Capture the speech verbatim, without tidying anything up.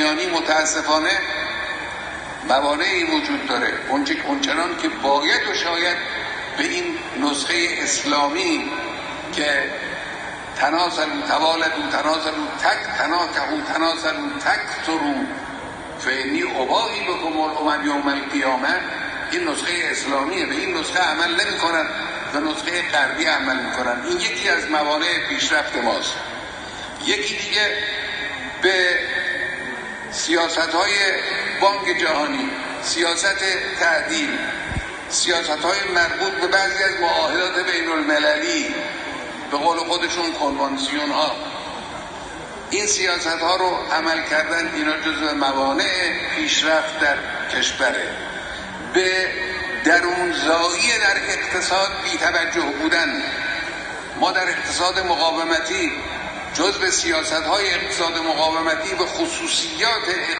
میانی متاسفانه موانعی وجود داره. اونچنان که باید و شاید به این نسخه اسلامی که تناسلوا توالدوا تناسلوا تک تناکحوا تناسلوا تکثروا فانی اباهی بکم الامم یوم القیامه، این نسخه اسلامیه، به این نسخه عمل نمی کنن، به نسخه غربی عمل می کنن. این یکی از موانع پیشرفت ماست. یکی دیگه به سیاست های بانک جهانی، سیاست تعدیل، سیاست های مربوط به بعضی از معاهدات بین المللی، به قول خودشون کنوانسیون ها، این سیاست ها رو عمل کردن، اینا جزو موانع پیشرفت در کشوره. به درونزایی در اقتصاد بی توجه بودن. ما در اقتصاد مقاومتی جزو سیاست های اقتصاد مقاومتی به خصوصیات